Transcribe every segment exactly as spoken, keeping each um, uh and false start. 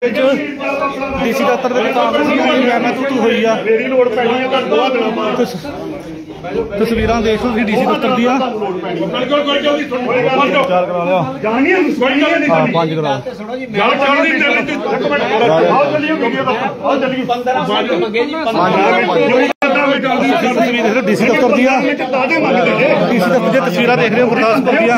DC ਦਫ਼ਤਰ ਦੇ ਵਿੱਚ ਕਾਂਗਰਸ ਦੀ ਮੈਂ ਤੂੰ ਤੂੰ ਹੋਈ ਆ ਮੇਰੀ ਲੋੜ ਪੈਣੀ ਹੈ ਤਾਂ ਦੋ ਦਿਨਾਂ ਬਾਅਦ ਤਸਵੀਰਾਂ ਦੇਖ ਲਓ ਤੁਸੀਂ ਡੀਸੀ ਦਫ਼ਤਰ ਦੀਆਂ ਬਿਲਕੁਲ ਕੋਈ ਜਲਦੀ ਚਾਰ ਕਰਾ ਲਿਆ ਜਾਣੀ ਹੈ ਕੋਈ ਗੱਲ ਨਹੀਂ ਹਾਂ ਪੰਜ ਕਰਾ ਗੱਲ ਚੱਲਦੀ ਚੱਲਦੀ ਇੱਕ ਮਿੰਟ ਆਓ ਚੱਲੀਏ ਵੀਡੀਓ ਦਾ ਆਓ ਚੱਲੀਏ ਪੰਦਰਾਂ ਮਿੰਟ ਮੰਗੇ ਜੀ ਪੰਦਰਾਂ ਡੀਸੀ ਦਫ਼ਤਰ ਦੀਆਂ ਡੀਸੀ ਦਫ਼ਤਰ ਦੀਆਂ ਤਸਵੀਰਾਂ ਦੇਖ ਰਹੇ ਹੋ ਗੁਰਦਾਸਪੁਰ ਦੀਆਂ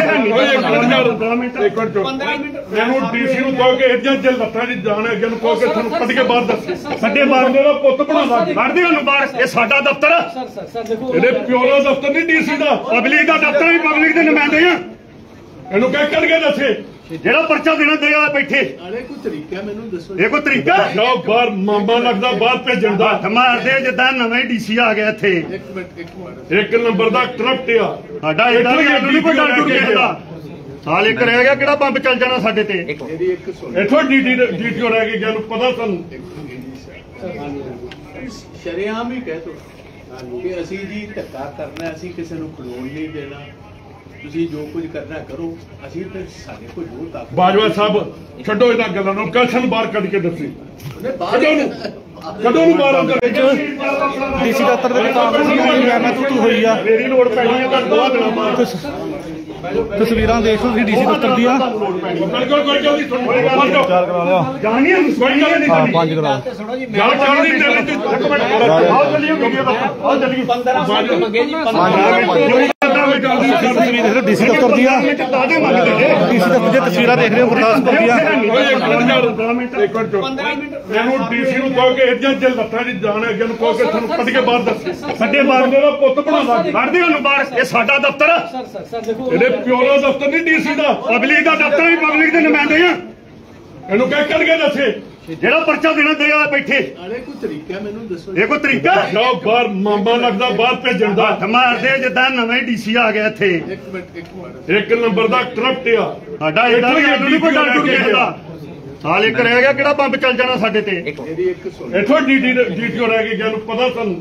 ਮੈਨੂੰ ਡੀਸੀ ਨੂੰ ਕਹੋ ਕਿ ਇੱਦਾਂ ਜੇ ਲੱਤਾਂ ਦੀ ਜਾਣ ਅੱਗੇ ਨੂੰ ਕਹੋ ਕਿ ਤੁਹਾਨੂੰ ਕੱਢ ਕੇ ਬਾਹਰ ਦੱਸ ਸਾਡੇ ਬਾਹਰ ਦਾ ਪੁੱਤ ਬਣਾ ਕੱਢਦੇ ਉਹਨੂੰ ਬਾਹਰ ਇਹ ਸਾਡਾ ਦਫ਼ਤਰ ਇਹਦੇ ਪਿਓ ਦਾ ਦਫ਼ਤਰ ਨਹੀਂ ਡੀਸੀ ਦਾ ਪਬਲਿਕ ਦਾ ਦਫ਼ਤਰ ਵੀ ਪਬਲਿਕ ਦੇ ਨੁਮਾਇੰਦੇ ਆ ਇਹਨੂੰ ਕਹਿ ਕੱਢ ਕੇ ਦੱਸੇ ਜਿਹੜਾ ਪਰਚਾ ਦੇਣਾ ਦੇਗਾ ਬੈਠੇ ਅਰੇ ਕੋਈ ਤਰੀਕਾ ਮੈਨੂੰ ਦੱਸੋ ਇਹ ਕੋਈ ਤਰੀਕਾ ਜਾਓ ਬਾਹਰ ਮਾਮਾ ਲੱਗਦਾ ਬਾਹਰ ਭੇਜਣ ਦਾ ਹੱਥ ਮਾਰਦੇ ਜਿੱਦਾਂ ਨਵੇਂ ਡੀਸੀ ਆ ਗਿਆ ਇੱਥੇ ਇੱਕ ਮਿੰਟ ਇੱਕ ਮਿੰਟ ਇੱਕ ਨੰਬਰ ਦਾ ਕਰਪਟ ਆ ਸਾਡਾ ਇਹਦਾ ਵੀ ਸਾਨੂੰ ਨਹੀਂ ਕੋਈ ਡਰ ਡੁਰ ਗਿਆ ਸਾਲ ਇੱਕ ਰਹਿ ਗਿਆ ਕਿਹੜਾ ਬੰਬ ਚੱਲ ਜਾਣਾ ਸਾਡੇ ਤੇ ਮੇਰੀ ਇੱਕ ਸੁਣ ਇੱਥੋਂ ਡੀਟੀ ਡੀਟੀਓ ਰਹਿ ਗਈ ਜਾਨੂੰ ਪਤਾ ਤੁਹਾਨੂੰ ਸ਼ਰੇਆਮ ਹੀ ਕਹਿ ਤੋ ਕਿ ਅਸੀਂ ਜੀ ਧੱਕਾ ਕਰਨਾ ਅਸੀਂ ਕਿਸੇ ਨੂੰ ਖਲੋਣ ਨਹੀਂ ਦੇਣਾ ਤੁਸੀਂ ਜੋ ਕੁਝ ਕਰਨਾ ਕਰੋ ਅਸੀਂ ਤੇ ਸਾਡੇ ਕੋਲ ਜੋ ਤਾਕਤ ਬਾਜਵਾ ਸਾਹਿਬ ਛੱਡੋ ਇਹਨਾਂ ਗੱਲਾਂ ਨੂੰ ਕਸ਼ਨ ਬਾਹਰ ਕੱਢ ਕੇ ਦੱਸੀ ਕਦੋਂ ਨੂੰ ਕਦੋਂ ਨੂੰ ਬਾਹਰ ਅੰਦਰ ਡੀਸੀ ਦਫ਼ਤਰ ਦੇ ਵਿੱਚ ਕਾਂਗਰਸ ਦੀ ਮੈਂ ਤੂੰ ਤੂੰ ਹੋਈ ਆ ਮੇਰੀ ਲੋੜ ਪੈਣੀ ਹੈ ਤਾਂ ਦੋ ਦਿਨਾਂ ਬਾਅਦ ਤਸਵੀਰਾਂ ਦੇਖ ਲਓ ਤੁਸੀਂ ਡੀਸੀ ਦਫ਼ਤਰ ਦੀਆਂ ਬਿਲਕੁਲ ਕੋਈ ਜਲਦੀ ਚਾਰ ਕਰਾ ਲਿਆ ਜਾਣੀ ਹੈ ਕੋਈ ਗੱਲ ਨਹੀਂ ਹਾਂ ਪੰਜ ਕਰਾ ਗੱਲ ਚੱਲਦੀ ਚੱਲਦੀ ਇੱਕ ਮਿੰਟ ਆਓ ਚੱਲੀਏ ਵੀਡੀਓ ਦਾ ਆਓ ਚੱਲੀਏ ਪੰਦਰਾਂ ਮਿੰਟ ਮੰਗੇ ਜੀ ਪੰਦਰਾਂ ਡੀਸੀ ਦਫ਼ਤਰ ਦੀਆਂ ਡੀਸੀ ਦਫ਼ਤਰ ਦੀਆਂ ਤਸਵੀਰਾਂ ਦੇਖ ਰਹੇ ਹੋ ਗੁਰਦਾਸਪੁਰ ਦੀਆਂ ਮੈਨੂੰ ਡੀਸੀ ਨੂੰ ਕਹੋ ਕਿ ਇੱਦਾਂ ਜੇ ਲੱਤਾਂ ਦੀ ਜਾਣ ਅੱਗੇ ਨੂੰ ਕਹੋ ਕਿ ਤੁਹਾਨੂੰ ਕੱਢ ਕੇ ਬਾਹਰ ਦੱਸ ਸਾਡੇ ਬਾਹਰ ਦਾ ਪੁੱਤ ਬਣਾ ਕੱਢਦੇ ਉਹਨੂੰ ਬਾਹਰ ਇਹ ਸਾਡਾ ਦਫ਼ਤਰ ਇਹਦੇ ਪਿਓ ਦਾ ਦਫ਼ਤਰ ਨਹੀਂ ਡੀਸੀ ਦਾ ਪਬਲਿਕ ਦਾ ਦਫ਼ਤਰ ਵੀ ਪਬਲਿਕ ਦੇ ਨੁਮਾਇੰਦੇ ਆ ਇਹਨੂੰ ਕਹਿ ਕੱਢ ਕੇ ਦੱਸੇ ਜਿਹੜਾ ਪਰਚਾ ਦੇਣਾ ਦੇਗਾ ਬੈਠੇ ਅਰੇ ਕੋਈ ਤਰੀਕਾ ਮੈਨੂੰ ਦੱਸੋ ਇਹ ਕੋਈ ਤਰੀਕਾ ਜਾਓ ਬਾਹਰ ਮਾਮਾ ਲੱਗਦਾ ਬਾਹਰ ਭੇਜਣ ਦਾ ਹੱਥ ਮਾਰਦੇ ਜਿੱਦਾਂ ਨਵੇਂ ਡੀਸੀ ਆ ਗਿਆ ਇੱਥੇ ਇੱਕ ਮਿੰਟ ਇੱਕ ਮਿੰਟ ਇੱਕ ਨੰਬਰ ਦਾ ਕਰਪਟ ਆ ਸਾਡਾ ਇਹਦਾ ਵੀ ਸਾਨੂੰ ਨਹੀਂ ਕੋਈ ਡਰ ਡੁਰ ਗਿਆ ਸਾਲ ਇੱਕ ਰਹਿ ਗਿਆ ਕਿਹੜਾ ਬੰਬ ਚੱਲ ਜਾਣਾ ਸਾਡੇ ਤੇ ਮੇਰੀ ਇੱਕ ਸੁਣ ਇੱਥੋਂ ਡੀਟੀ ਡੀਟੀਓ ਰਹਿ ਗਈ ਜਾਨੂੰ ਪਤਾ ਤੁਹਾਨੂੰ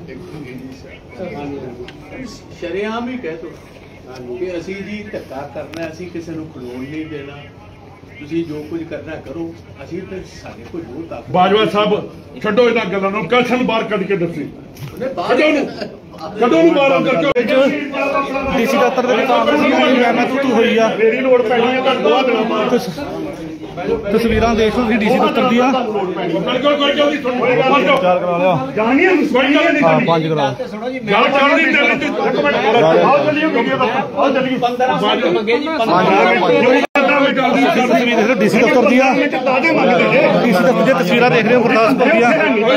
ਸ਼ਰੇਆਮ ਹੀ ਕਹਿ ਤੋ ਕਿ ਅਸੀਂ ਜੀ ਧੱਕਾ ਕਰਨਾ ਅਸੀਂ ਕਿਸੇ ਨੂੰ ਖਲੋਣ ਨਹੀਂ ਦੇਣਾ ਤੁਸੀਂ ਜੋ ਕੁਝ ਕਰਨਾ ਕਰੋ ਅਸੀਂ ਤੇ ਸਾਡੇ ਕੋਲ ਜੋ ਤਾਕਤ ਬਾਜਵਾ ਸਾਹਿਬ ਛੱਡੋ ਇਹਨਾਂ ਗੱਲਾਂ ਨੂੰ ਕਸ਼ਨ ਬਾਹਰ ਕੱਢ ਕੇ ਦੱਸੀ ਕਦੋਂ ਨੂੰ ਕਦੋਂ ਨੂੰ ਬਾਹਰ ਅੰਦਰ ਡੀਸੀ ਦਫ਼ਤਰ ਦੇ ਵਿੱਚ ਕਾਂਗਰਸ ਦੀ ਮੈਂ ਤੂੰ ਤੂੰ ਹੋਈ ਆ ਮੇਰੀ ਲੋੜ ਪੈਣੀ ਹੈ ਤਾਂ ਦੋ ਦਿਨਾਂ ਬਾਅਦ ਤਸਵੀਰਾਂ ਦੇਖ ਲਓ ਤੁਸੀਂ ਡੀਸੀ ਦਫ਼ਤਰ ਦੀਆਂ ਬਿਲਕੁਲ ਕੋਈ ਜਲਦੀ ਚਾਰ ਕਰਾ ਲਿਆ ਜਾਣੀ ਹੈ ਕੋਈ ਗੱਲ ਨਹੀਂ ਹਾਂ ਪੰਜ ਕਰਾ ਗੱਲ ਚੱਲਦੀ ਚੱਲਦੀ ਇੱਕ ਮਿੰਟ ਆਓ ਚੱਲੀਏ ਵੀਡੀਓ ਦਾ ਆਓ ਚੱਲੀਏ ਪੰਦਰਾਂ ਮਿੰਟ ਮੰਗੇ ਜੀ ਪੰਦਰਾਂ ਡੀਸੀ ਦਫ਼ਤਰ ਦੀਆਂ ਡੀਸੀ ਦਫ਼ਤਰ ਦੀਆਂ ਤਸਵੀਰਾਂ ਦੇਖ ਰਹੇ ਹੋ ਗੁਰਦਾਸਪੁਰ ਦੀਆਂ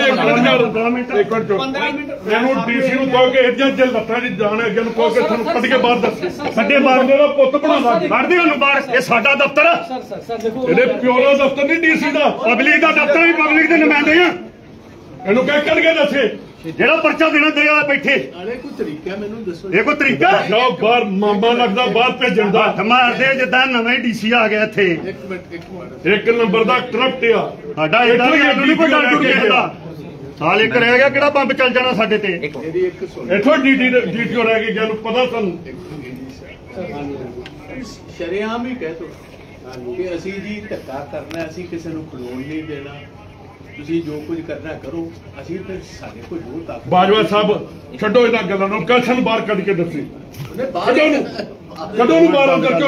ਮੈਨੂੰ ਡੀਸੀ ਨੂੰ ਕਹੋ ਕਿ ਇੱਦਾਂ ਜੇ ਲੱਤਾਂ ਦੀ ਜਾਣ ਅੱਗੇ ਨੂੰ ਕਹੋ ਕਿ ਤੁਹਾਨੂੰ ਕੱਢ ਕੇ ਬਾਹਰ ਦੱਸ ਸਾਡੇ ਬਾਹਰ ਦਾ ਪੁੱਤ ਬਣਾ ਕੱਢਦੇ ਉਹਨੂੰ ਬਾਹਰ ਇਹ ਸਾਡਾ ਦਫ਼ਤਰ ਇਹਦੇ ਪਿਓ ਦਾ ਦਫ਼ਤਰ ਨਹੀਂ ਡੀਸੀ ਦਾ ਪਬਲਿਕ ਦਾ ਦਫ਼ਤਰ ਵੀ ਪਬਲਿਕ ਦੇ ਨੁਮਾਇੰਦੇ ਆ ਇਹਨੂੰ ਕਹਿ ਕੱਢ ਕੇ ਦੱਸੇ ਜਿਹੜਾ ਪਰਚਾ ਦੇਣਾ ਦੇਗਾ ਬੈਠੇ ਅਰੇ ਕੋਈ ਤਰੀਕਾ ਮੈਨੂੰ ਦੱਸੋ ਇਹ ਕੋਈ ਤਰੀਕਾ ਜਾਓ ਬਾਹਰ ਮਾਮਾ ਲੱਗਦਾ ਬਾਹਰ ਭੇਜਣ ਦਾ ਹੱਥ ਮਾਰਦੇ ਜਿੱਦਾਂ ਨਵੇਂ ਡੀਸੀ ਆ ਗਿਆ ਇੱਥੇ ਇੱਕ ਮਿੰਟ ਇੱਕ ਮਿੰਟ ਇੱਕ ਨੰਬਰ ਦਾ ਕਰਪਟ ਆ ਸਾਡਾ ਇਹਦਾ ਵੀ ਸਾਨੂੰ ਨਹੀਂ ਕੋਈ ਡਰ ਡੁਰ ਗਿਆ ਸਾਲ ਇੱਕ ਰਹਿ ਗਿਆ ਕਿਹੜਾ ਬੰਬ ਚੱਲ ਜਾਣਾ ਸਾਡੇ ਤੇ ਮੇਰੀ ਇੱਕ ਸੁਣ ਇੱਥੋਂ ਡੀਟੀ ਡੀਟੀਓ ਰਹਿ ਗਈ ਜਾਨੂੰ ਪਤਾ ਤੁਹਾਨੂੰ ਸ਼ਰੇਆਮ ਹੀ ਕਹਿ ਤੋ ਕਿ ਅਸੀਂ ਜੀ ਧੱਕਾ ਕਰਨਾ ਅਸੀਂ ਕਿਸੇ ਨੂੰ ਖਲੋਣ ਨਹੀਂ ਦੇਣਾ ਤੁਸੀਂ ਜੋ ਕੁਝ ਕਰਨਾ ਕਰੋ ਅਸੀਂ ਤੇ ਸਾਡੇ ਕੋਲ ਜੋ ਤਾਕਤ ਬਾਜਵਾ ਸਾਹਿਬ ਛੱਡੋ ਇਹਨਾਂ ਗੱਲਾਂ ਨੂੰ ਕਸ਼ਨ ਬਾਹਰ ਕੱਢ ਕੇ ਦੱਸੀ ਕਦੋਂ ਨੂੰ ਕਦੋਂ ਨੂੰ ਬਾਹਰ ਅੰਦਰ